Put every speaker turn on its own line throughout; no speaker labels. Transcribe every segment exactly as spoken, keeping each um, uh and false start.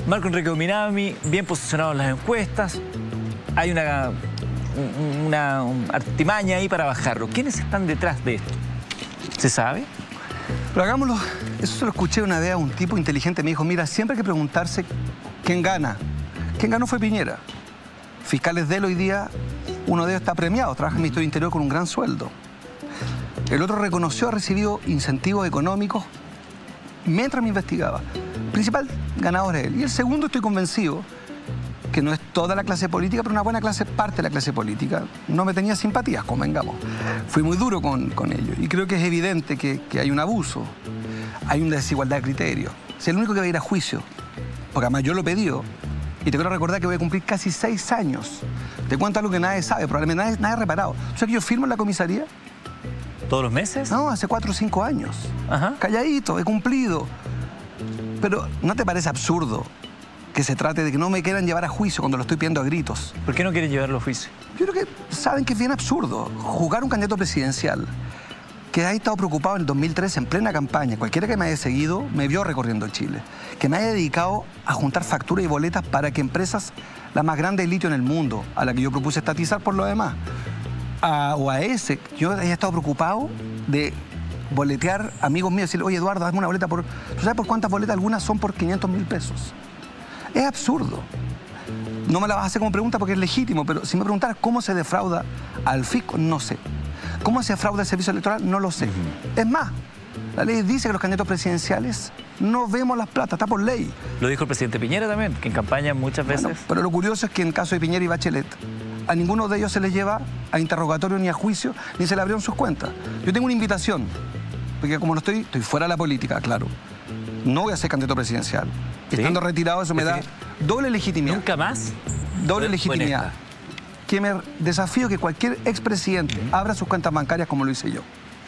Marco Enrique Minami, bien posicionado en las encuestas. Hay una, una, una artimaña ahí para bajarlo. ¿Quiénes están detrás de esto? ¿Se sabe?
Pero hagámoslo. Eso se lo escuché una vez a un tipo inteligente. Me dijo, mira, siempre hay que preguntarse quién gana. Quien ganó fue Piñera. Fiscales de él hoy día, uno de ellos está premiado, trabaja en el Ministerio del Interior con un gran sueldo. El otro reconoció, ha recibido incentivos económicos mientras me investigaba. El principal ganador es él. Y el segundo, estoy convencido que no es toda la clase política, pero una buena clase, parte de la clase política. No me tenía simpatías, convengamos. Fui muy duro con, con ellos. Y creo que es evidente que, que hay un abuso, hay una desigualdad de criterios. Si el único que va a ir a juicio, porque además yo lo pedí, y te quiero recordar que voy a cumplir casi seis años. Te cuento algo que nadie sabe, probablemente nadie, nadie ha reparado. ¿Tú sabes que yo firmo en la comisaría?
¿Todos los meses?
No, hace cuatro o cinco años.
Ajá.
Calladito, he cumplido. Pero ¿no te parece absurdo que se trate de que no me quieran llevar a juicio cuando lo estoy pidiendo a gritos?
¿Por qué no quieren llevarlo a juicio?
Yo creo que saben que es bien absurdo. Jugar un candidato presidencial que ha estado preocupado en el dos mil trece en plena campaña, cualquiera que me haya seguido me vio recorriendo Chile, que me haya dedicado a juntar facturas y boletas para que empresas, la más grande de litio en el mundo, a la que yo propuse estatizar por lo demás, a, o a ese, yo haya estado preocupado de boletear amigos míos, decirle, oye Eduardo, hazme una boleta por... ¿Tú sabes por cuántas boletas? Algunas son por quinientos mil pesos. Es absurdo. No me la vas a hacer como pregunta porque es legítimo, pero si me preguntaras cómo se defrauda al fisco, no sé. ¿Cómo se defrauda el servicio electoral? No lo sé. Uh-huh. Es más, la ley dice que los candidatos presidenciales no vemos las plata, está por ley.
Lo dijo el presidente Piñera también, que en campaña muchas veces...
Bueno, pero lo curioso es que en el caso de Piñera y Bachelet, a ninguno de ellos se les lleva a interrogatorio ni a juicio, ni se le abrieron sus cuentas. Yo tengo una invitación, porque como no estoy, estoy fuera de la política, claro. No voy a ser candidato presidencial. ¿Sí? Estando retirado, eso me da doble legitimidad.
¿Nunca más?
Doble legitimidad. Que me desafío que cualquier expresidente uh-huh. abra sus cuentas bancarias como lo hice yo.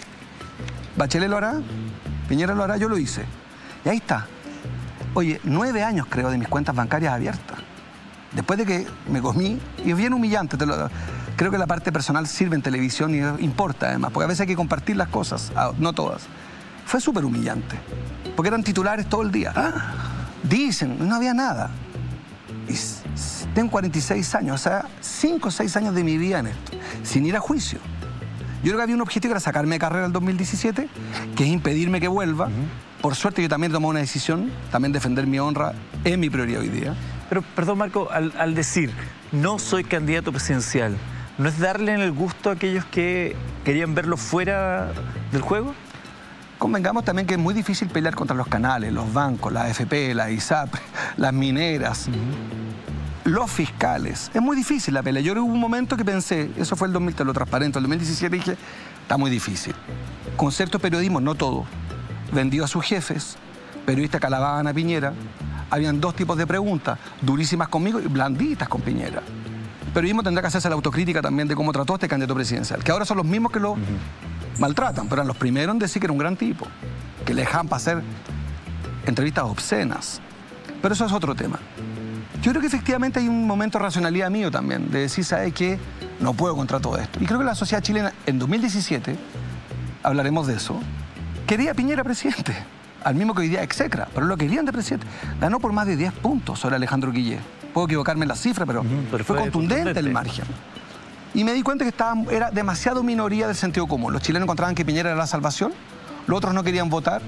Bachelet lo hará, Piñera lo hará, yo lo hice. Y ahí está. Oye, nueve años creo de mis cuentas bancarias abiertas. Después de que me comí, y es bien humillante, te lo, creo que la parte personal sirve en televisión y importa además, porque a veces hay que compartir las cosas, no todas. Fue súper humillante, porque eran titulares todo el día. ¿Ah? Dicen, no había nada. Y tengo cuarenta y seis años, o sea, cinco o seis años de mi vida en esto, sin ir a juicio. Yo creo que había un objetivo que era sacarme de carrera en el dos mil diecisiete, que es impedirme que vuelva. Uh-huh. Por suerte yo también he tomado una decisión, también defender mi honra es mi prioridad hoy día.
Pero, perdón Marco, al, al decir, no soy candidato presidencial, ¿no es darle en el gusto a aquellos que querían verlo fuera del juego?
Convengamos también que es muy difícil pelear contra los canales, los bancos, la A F P, la ISAPRE, las mineras, uh-huh. los fiscales. Es muy difícil la pelea. Yo hubo un momento que pensé, eso fue el dos mil, te lo transparento, el dos mil diecisiete dije, está muy difícil. Con cierto periodismo, no todo, vendió a sus jefes, periodistas que alababan a Piñera. Habían dos tipos de preguntas, durísimas conmigo y blanditas con Piñera. El periodismo tendrá que hacerse la autocrítica también de cómo trató a este candidato presidencial, que ahora son los mismos que lo... Uh-huh. maltratan, pero eran los primeros en decir que era un gran tipo, que le dejaban para hacer entrevistas obscenas. Pero eso es otro tema. Yo creo que efectivamente hay un momento de racionalidad mío también, de decir, ¿sabes qué? No puedo contra todo esto. Y creo que la sociedad chilena, en dos mil diecisiete, hablaremos de eso, quería a Piñera presidente, al mismo que hoy día execra, pero lo querían de presidente. Ganó por más de diez puntos sobre Alejandro Guillé. Puedo equivocarme en la cifra, pero, uh-huh, pero fue, fue contundente, contundente el margen. Y me di cuenta que estaba, era demasiado minoría del sentido común. Los chilenos encontraban que Piñera era la salvación, los otros no querían votar,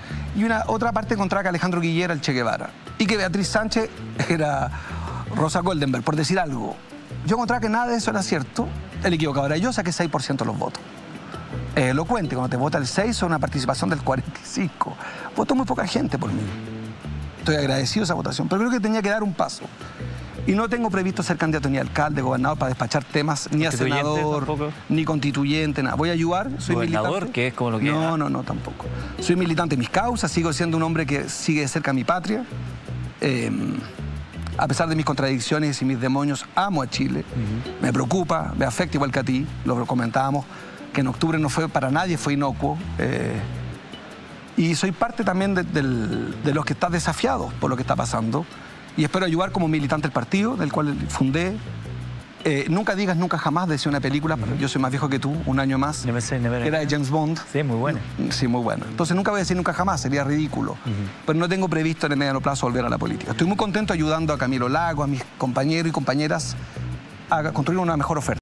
y una otra parte encontraba que Alejandro Guillé era el Che Guevara, y que Beatriz Sánchez era Rosa Goldenberg, por decir algo. Yo encontraba que nada de eso era cierto, el equivocado era yo, saqué seis por ciento de los votos. Es elocuente, cuando te vota el seis, son una participación del cuarenta y cinco. Votó muy poca gente por mí. Estoy agradecido de esa votación, pero creo que tenía que dar un paso. Y no tengo previsto ser candidato ni a alcalde, gobernador, para despachar temas, ni a senador, tampoco. Ni constituyente, nada. Voy a ayudar, soy
¿Gobernador,
militante.
que es como lo que...
No, no, no, tampoco. Soy militante de mis causas, sigo siendo un hombre que sigue de cerca a mi patria. Eh, a pesar de mis contradicciones y mis demonios, amo a Chile. Uh-huh. Me preocupa, me afecta igual que a ti, lo comentábamos, que en octubre no fue para nadie, fue inocuo. Eh, y soy parte también de, de, de los que están desafiados por lo que está pasando. Y espero ayudar como militante del partido, del cual fundé, Eh, Nunca digas nunca jamás, decía una película, uh-huh. yo soy más viejo que tú, un año más,
Never say never
que era de James Bond.
Sí, muy buena.
Sí, muy buena. Entonces nunca voy a decir nunca jamás, sería ridículo. Uh-huh. Pero no tengo previsto en el mediano plazo volver a la política. Estoy muy contento ayudando a Camilo Lago, a mis compañeros y compañeras a construir una mejor oferta.